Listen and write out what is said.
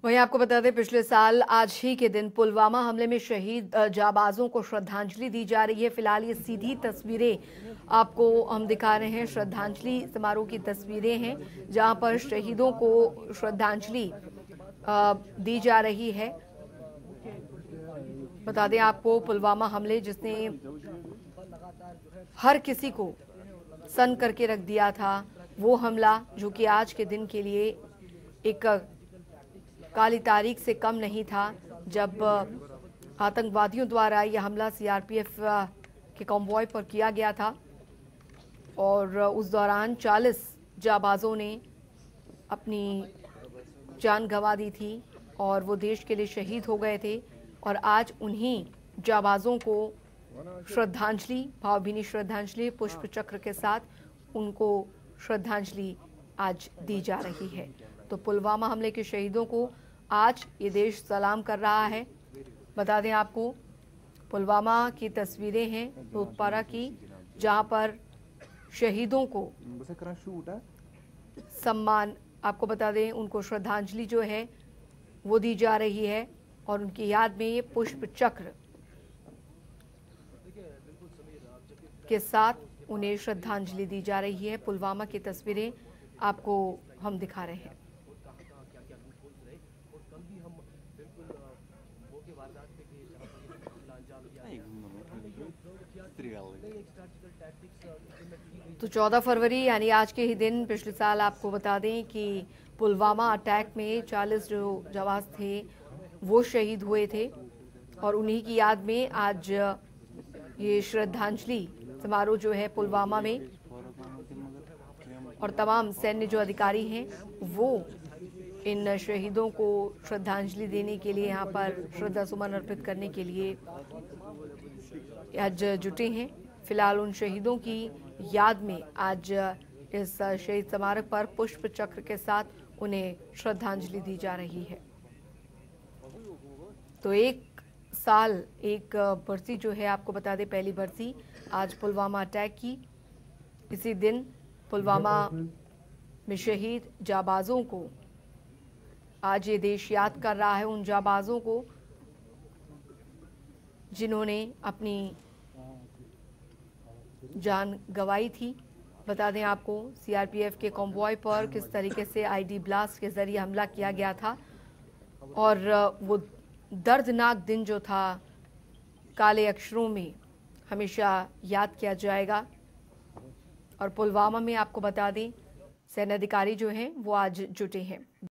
वहीं आपको बता दें, पिछले साल आज ही के दिन पुलवामा हमले में शहीद जाबाजों को श्रद्धांजलि दी जा रही है। फिलहाल ये सीधी तस्वीरें आपको हम दिखा रहे हैं। श्रद्धांजलि समारोह की तस्वीरें हैं जहां पर शहीदों को श्रद्धांजलि दी जा रही है। बता दें आपको, पुलवामा हमले जिसने हर किसी को सन करके रख दिया था, वो हमला जो कि आज के दिन के लिए एक काली तारीख से कम नहीं था, जब आतंकवादियों द्वारा यह हमला सीआरपीएफ के कॉन्वॉय पर किया गया था और उस दौरान 40 जाबाजों ने अपनी जान गंवा दी थी और वो देश के लिए शहीद हो गए थे। और आज उन्हीं जाबाजों को श्रद्धांजलि, भावभीनी श्रद्धांजलि पुष्प चक्र के साथ उनको श्रद्धांजलि आज दी जा रही है। तो पुलवामा हमले के शहीदों को आज ये देश सलाम कर रहा है। बता दें आपको, पुलवामा की तस्वीरें हैं भूतपारा की, जहां पर शहीदों को सम्मान, आपको बता दें, उनको श्रद्धांजलि जो है वो दी जा रही है और उनकी याद में ये पुष्प चक्र के साथ उन्हें श्रद्धांजलि दी जा रही है। पुलवामा की तस्वीरें आपको हम दिखा रहे हैं। तो 14 फरवरी यानी आज के ही दिन पिछले साल आपको बता दें कि पुलवामा अटैक में 40 जो जवान थे वो शहीद हुए थे और उन्हीं की याद में आज ये श्रद्धांजलि समारोह जो है पुलवामा में, और तमाम सैन्य जो अधिकारी हैं वो इन शहीदों को श्रद्धांजलि देने के लिए, यहाँ पर श्रद्धा सुमन अर्पित करने के लिए आज जुटे हैं। फिलहाल उन शहीदों की याद में आज इस शहीद स्मारक पर पुष्प चक्र के साथ उन्हें श्रद्धांजलि दी जा रही है। तो एक साल एक बरसी जो है, आपको बता दें, पहली बरसी आज पुलवामा अटैक की। इसी दिन पुलवामा में शहीद जाबाजों को आज ये देश याद कर रहा है, उन जाबाजों को जिन्होंने अपनी जान गंवाई थी। बता दें आपको, सीआरपीएफ के कॉन्वॉय पर किस तरीके से आईडी ब्लास्ट के जरिए हमला किया गया था और वो दर्दनाक दिन जो था काले अक्षरों में हमेशा याद किया जाएगा। और पुलवामा में आपको बता दें, सैन्य अधिकारी जो हैं वो आज जुटे हैं।